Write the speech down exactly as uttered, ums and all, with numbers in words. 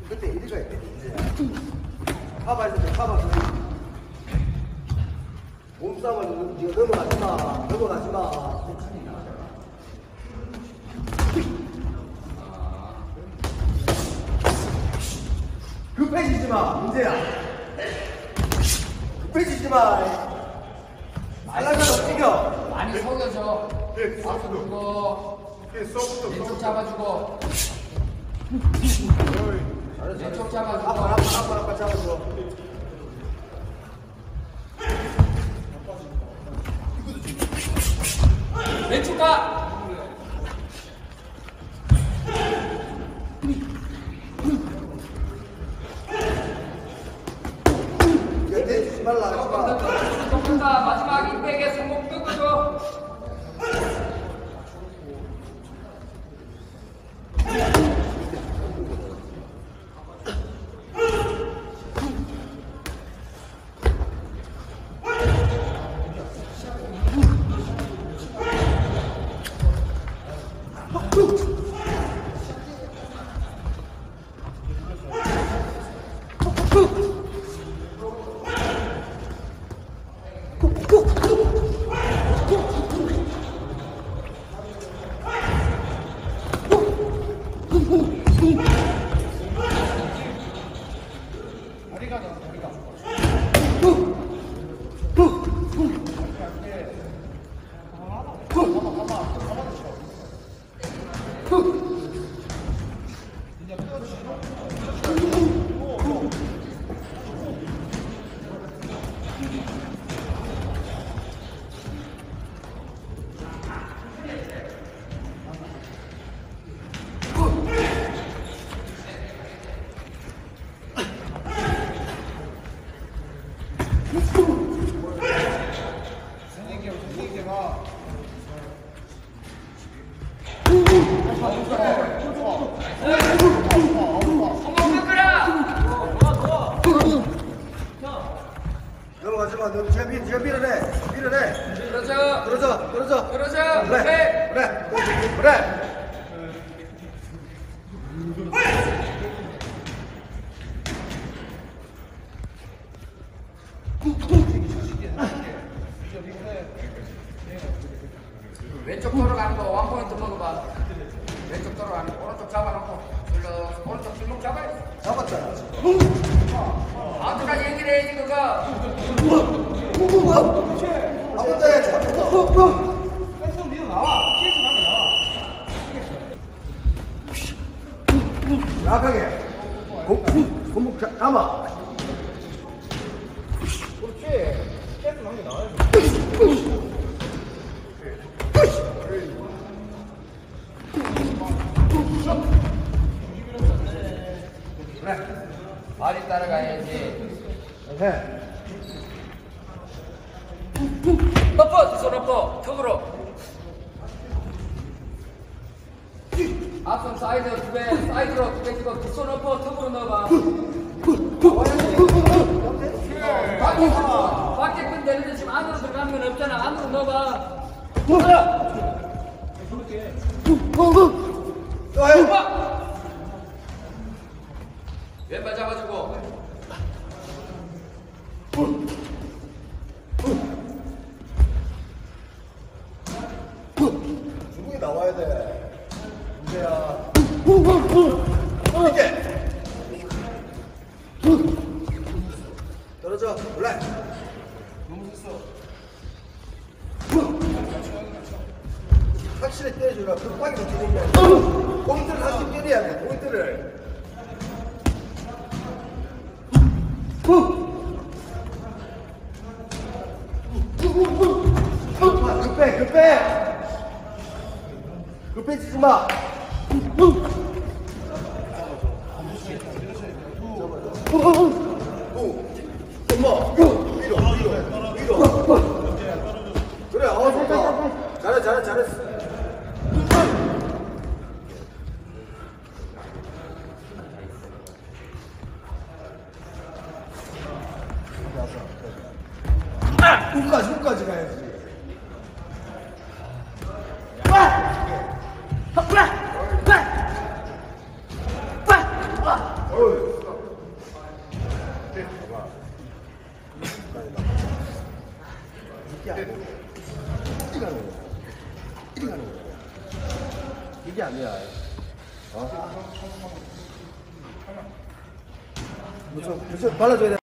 그때 이리가 있대. 카바에서 카바. 몸싸움은 이거 넘어가지 마. 넘어가지 마. 급해지지 마, 문제야. 급해지지 마. 알라가 뛰겨. 많이 속여줘. 앞서 주고, 왼쪽 잡아주고, 왼쪽 잡아주고, 아빠, 아빠, 아빠, 아빠 잡아줘. 왼쪽 가. 내주지 말라. 조금 더 마지막 인백에 손목 뜯어줘. 넘어가지 마. 너 제가 밀, 제가 밀어내. 밀어내. 그러죠. 그러자, 그러자. 그러죠. 그래, 그래, 그래, 그래. 왼쪽 돌아가는 거 원 포인트 먹어봐. 왼쪽 돌아가는 거 오른쪽 잡아놓고 줄러 오른쪽 줄목 잡아야 돼. 잡았잖아. 아직까지 얘기를 해야지 그거. 아무튼 해. 잡았어. 약하게. 공, 공목 감아. 그렇지. 깨끗한 게 나와야지. 그래. 발이 따라가야지. 해. 엎어, 두 손 엎어, 턱으로. 앞손 사이드 두 배, 사이드로 두 배 찍어 두 손 엎어, 턱으로 넣어봐. 밖에 건, 밖에 건 되는데 지금 안으로 들어가는 건 없잖아. 안으로 넣어봐. 또 해. 왼발 잡아주고. 주먹이 나와야 돼. 문제야. 이게. 떨어져. 올라. 너무 했어. 확실히 때려주라. 급하게 못 때리는 게 아니야. 포인트를 다시 때려야 돼. 포인트를. 급해, 급해. 급해지지 마. 엄마, 위로, 위로, 위로. 그래, 어, 좋다. 잘해, 잘해, 잘했어. 끝까지, 끝까지 가야지. 어이. 이게 아니야. 이게 가는 거야. 이게 가는 거야. 이게 아니야. 어? 무슨 무슨 발라줘야 돼.